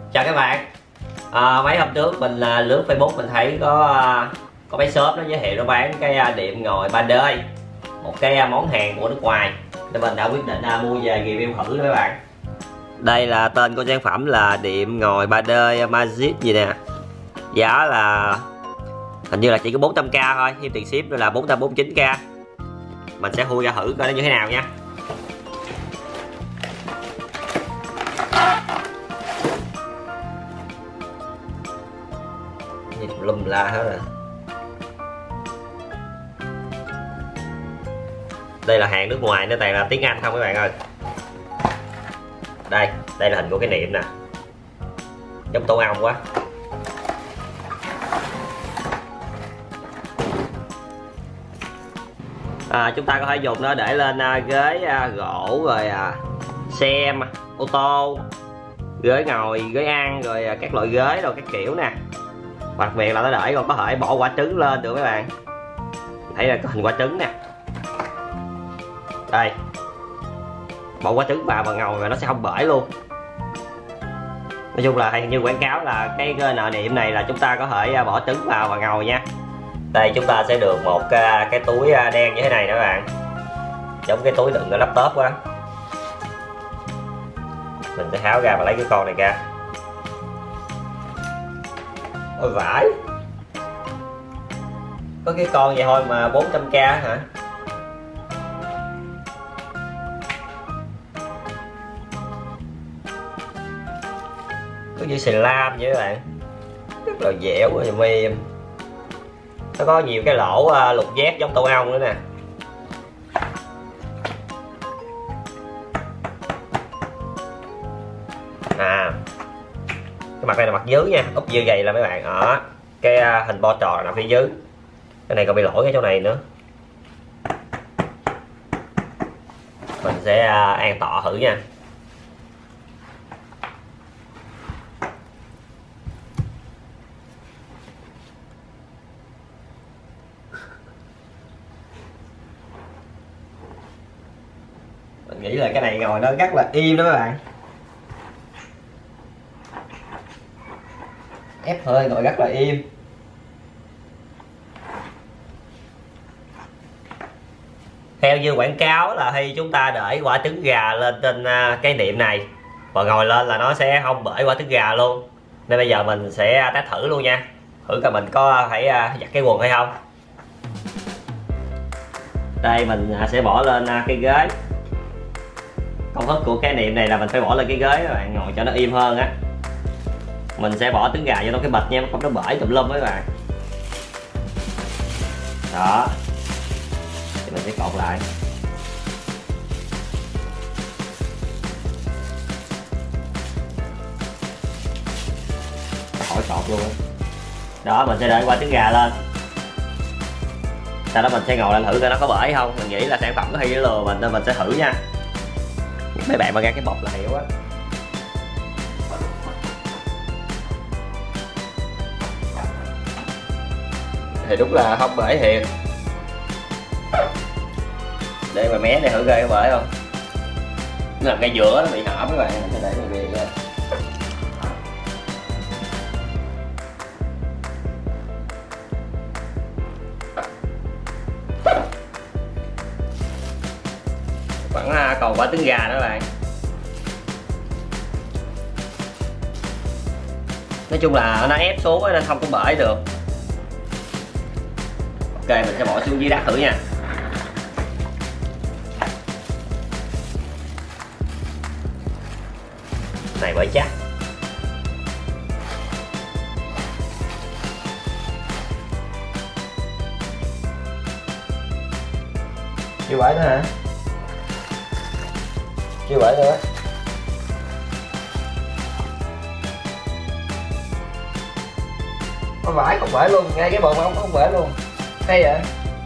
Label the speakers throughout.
Speaker 1: Chào các bạn. Mấy hôm trước mình lướt Facebook mình thấy có mấy shop nó giới thiệu nó bán cái đệm ngồi 3D, một cái món hàng của nước ngoài, nên mình đã quyết định mua về review thử đó các bạn. Đây là tên của sản phẩm là đệm ngồi 3D Magic gì nè. Giá là hình như là chỉ có 400k thôi, thêm tiền ship nữa là 449k. Mình sẽ khui ra thử coi nó như thế nào nha. Lum la hết rồi. Đây là hàng nước ngoài, nó toàn là tiếng Anh không các bạn ơi. Đây là hình của cái niệm nè, giống tổ ong quá. Chúng ta có thể dùng nó để lên ghế gỗ, rồi xe ô tô, ghế ngồi, ghế ăn, rồi các loại ghế rồi các kiểu nè. Đặc biệt là nó để còn có thể bỏ quả trứng lên được các bạn. Thấy là có hình quả trứng nè. Đây, bỏ quả trứng vào và ngồi mà nó sẽ không bể luôn. Nói chung là như quảng cáo là cái nợ niệm này là chúng ta có thể bỏ trứng vào và ngồi nha. Đây chúng ta sẽ được một cái túi đen như thế này đó các bạn, giống cái túi đựng cái laptop quá. Mình sẽ tháo ra và lấy cái con này ra. Ôi vãi, có cái con vậy thôi mà 400k hả? Có như xì lam vậy các bạn, rất là dẻo và mềm. Nó có nhiều cái lỗ lục giác giống tổ ong nữa nè. Cái mặt này là mặt dưới nha, úp dưới gầy là mấy bạn ở cái hình bo tròn nằm phía dưới. Cái này còn bị lỗi cái chỗ này nữa. Mình sẽ an tọa thử nha. Mình nghĩ là cái này ngồi nó rất là im đó các bạn. Ép hơi ngồi rất là im. Theo như quảng cáo là khi chúng ta để quả trứng gà lên trên cái niệm này và ngồi lên là nó sẽ không bể quả trứng gà luôn. Nên bây giờ mình sẽ test thử luôn nha, thử coi mình có phải giặt cái quần hay không. Đây mình sẽ bỏ lên cái ghế. Công thức của cái niệm này là mình phải bỏ lên cái ghế các bạn, ngồi cho nó im hơn á. Mình sẽ bỏ trứng gà vô trong cái bịch nha, không nó bể tùm lum các bạn. Đó, thì mình sẽ cột lại. Khỏi cột luôn á. Đó, mình sẽ để qua trứng gà lên. Sau đó mình sẽ ngồi lên thử coi nó có bể không. Mình nghĩ là sản phẩm có hay lừa mình nên mình sẽ thử nha. Mấy bạn mà ra cái bọc là hiểu á. Thì đúng là không bể thiệt. Để mà mé này thử coi có bể không. Nó làm ngay giữa nó bị hỏng các bạn, mình sẽ để người về nha. Vẫn còn quả trứng gà nữa các bạn. Nói chung là nó ép xuống nên không có bể được. Ok, mình sẽ bỏ xuống dưới đất thử nha. Này bể chắc. Chưa bể nữa hả? Chưa bể nữa. Không phải, không bể luôn, ngay cái bồn không bể luôn. Hay vậy?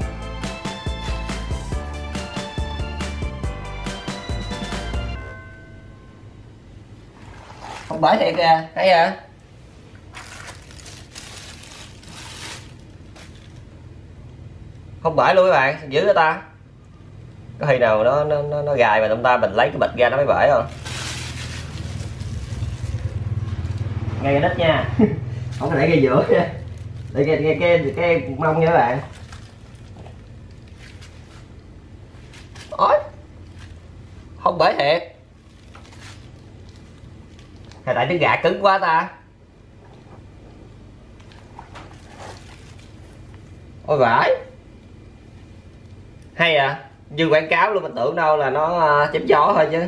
Speaker 1: Không bể thiệt kìa, hay vậy? Không bể luôn các bạn, dữ người ta. Có khi nào nó gài mà chúng ta mình lấy cái bịch ra nó mới bể không? ngay cái đít nha. Không có để ngay giữa nha, để cái mông nha các bạn. Ôi, không bể thiệt. Hay tại trứng gà cứng quá ta. Ôi vãi. Hay à, như quảng cáo luôn, mình tưởng đâu là nó chém gió thôi chứ.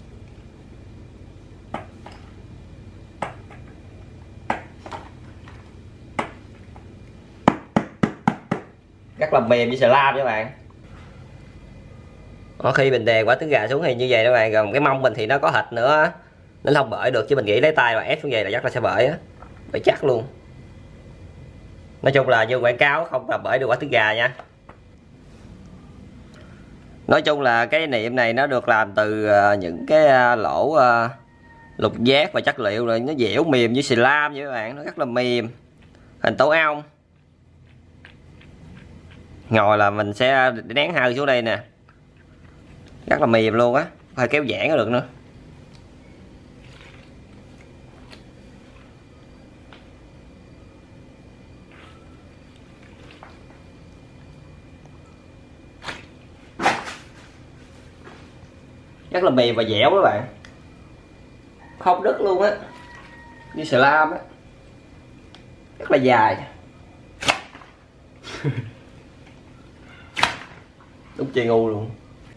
Speaker 1: Rất là mềm như sờ các bạn. Có khi mình đè quả trứng gà xuống thì như vậy các bạn, còn cái mông mình thì nó có thịt nữa nên không bể được, chứ mình nghĩ lấy tay và ép xuống vậy là chắc là sẽ bể á, bể chắc luôn. Nói chung là như quảng cáo, không là bể được quả trứng gà nha. Nói chung là cái niệm này nó được làm từ những cái lỗ lục giác và chất liệu, rồi nó dẻo mềm như xì lam vậy các bạn, nó rất là mềm, hình tổ ong. Ngồi là mình sẽ nén hơi xuống đây nè, rất là mềm luôn á, phải kéo giãn có được nữa. Rất là mềm và dẻo các bạn, không đứt luôn á, như sờ lam á, rất là dài. Đúng chơi ngu luôn.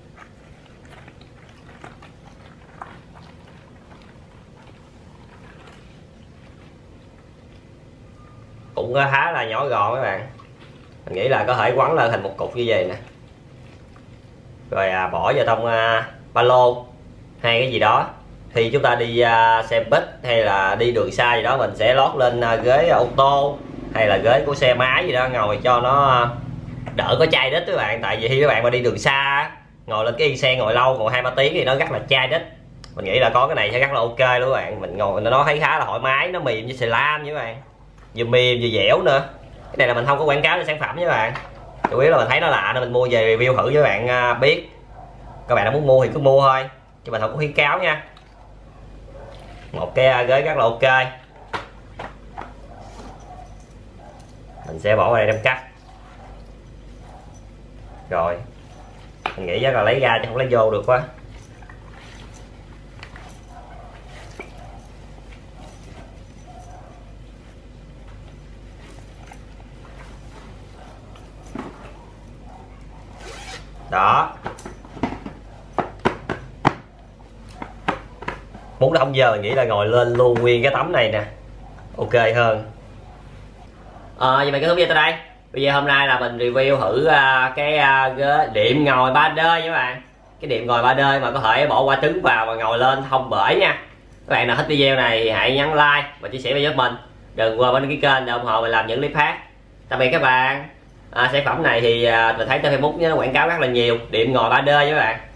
Speaker 1: Cũng khá là nhỏ gọn các bạn, mình nghĩ là có thể quấn lên thành một cục như vậy nè, rồi bỏ vào trong ba lô hay cái gì đó. Thì chúng ta đi xe buýt hay là đi đường xa gì đó, mình sẽ lót lên ghế ô tô hay là ghế của xe máy gì đó, ngồi cho nó đỡ có chai đít các bạn. Tại vì khi các bạn mà đi đường xa ngồi lên cái xe ngồi lâu, ngồi 2-3 tiếng thì nó rất là chai đít. Mình nghĩ là có cái này sẽ rất là ok luôn các bạn, mình ngồi nó thấy khá là thoải mái, nó mềm như xì lam vậy các bạn, vừa mềm vừa dẻo nữa. Cái này là mình không có quảng cáo cho sản phẩm với các bạn, chủ yếu là mình thấy nó lạ nên mình mua về review thử cho các bạn biết. Các bạn đã muốn mua thì cứ mua thôi, chứ mình không có khuyến cáo nha. Một cái ghế rất là ok, mình sẽ bỏ vào đây đem cắt. Rồi mình nghĩ chắc là lấy ra chứ không lấy vô được quá. Đó, muốn đông giờ mình nghĩ là ngồi lên luôn nguyên cái tấm này nè, ok hơn. Vậy mình kết thúc video tới đây. Bây giờ hôm nay là mình review thử cái đệm ngồi 3D các bạn. Cái đệm ngồi 3D mà có thể bỏ quả trứng vào và ngồi lên không bể nha. Các bạn nào thích video này thì hãy nhấn like và chia sẻ với mình. Đừng quên đăng ký kênh để ủng hộ mình làm những clip khác. Tạm biệt các bạn. Sản phẩm này thì mình thấy trên Facebook nó quảng cáo rất là nhiều, đệm ngồi 3D với các bạn.